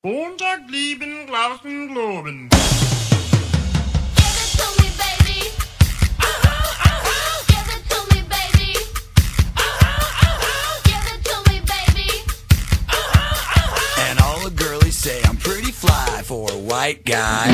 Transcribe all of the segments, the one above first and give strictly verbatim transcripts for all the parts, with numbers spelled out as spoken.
Montag lieben, Glauben, Globen. And all the girlies say I'm pretty fly for a white guy.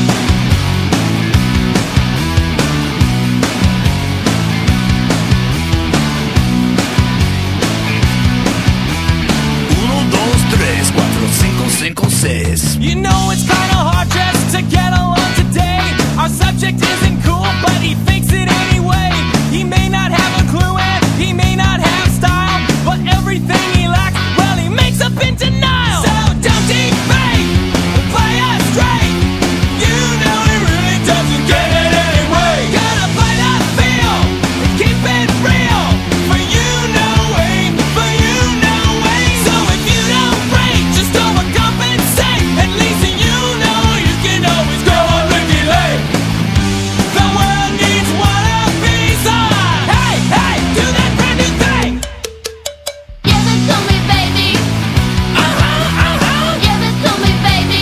Uno, dos, tres, cuatro, cinco, cinco, seis. You know it's kinda hard just to get along today. Our subject isn't cool, but he thinks it anyway. He may not have a clue and he may not have style, but everything he lacks, well, he makes up in denial. So don't debate, play us straight. You know he really doesn't get it anyway. Gotta play that feel and keep it real. For you know way, for you know way. So if you don't break, just overcompensate. At least you know you can always go on Ricky Lake. The world needs one of these. Hey, hey, do that brand new thing. Give it to me, baby. Uh-huh, uh-huh, Give it to me, baby.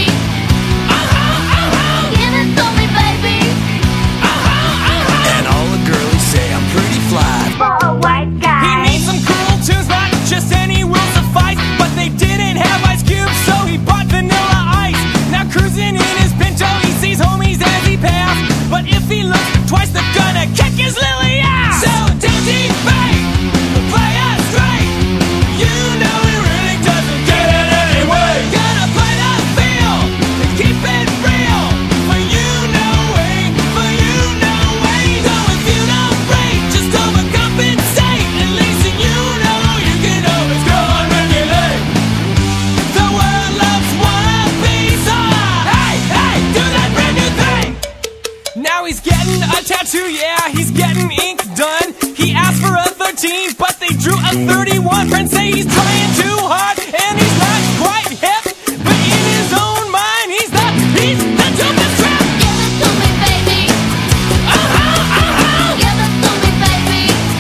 uh-huh, uh-huh, Give it to me, baby. uh-huh, uh-huh. And all the girlies say I'm pretty fly. For a white He guy. needs some cool tunes, not just any will suffice. But they didn't have ice cubes, so he bought vanilla ice. Now cruising in his Pinto, he sees homies as he passed. But if he looks twice, they're gonna kick his lily ass. So don't debate, play us straight. You know he really doesn't get it anyway. Gotta play that feel and keep it real. For you know way, for you know way. So if you don't break, just overcompensate. At least you know you can always go on regulate. The world loves wannabes. Hey, hey, do that brand new thing. Now he's getting a tattoo, yeah, he's getting ink done. He asked for a thirteen, but they drew a thirty-one. Friends say he's trying too hard, and he's not quite hip. But in his own mind, he's the, he's the dopest trap. Give it to me, baby. Uh-huh, uh-huh, Give it to me, baby.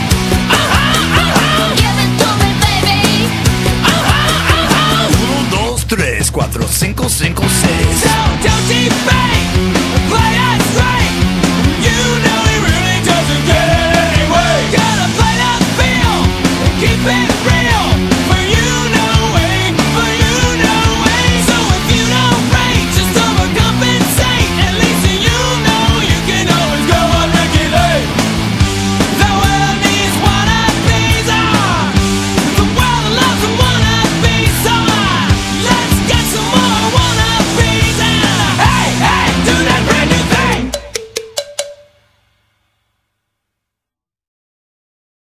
uh-huh, uh-huh, Give it to me, baby. uh-huh, uh-huh. Uno, dos, tres, cuatro, cinco, cinco, seis. So don't debate, play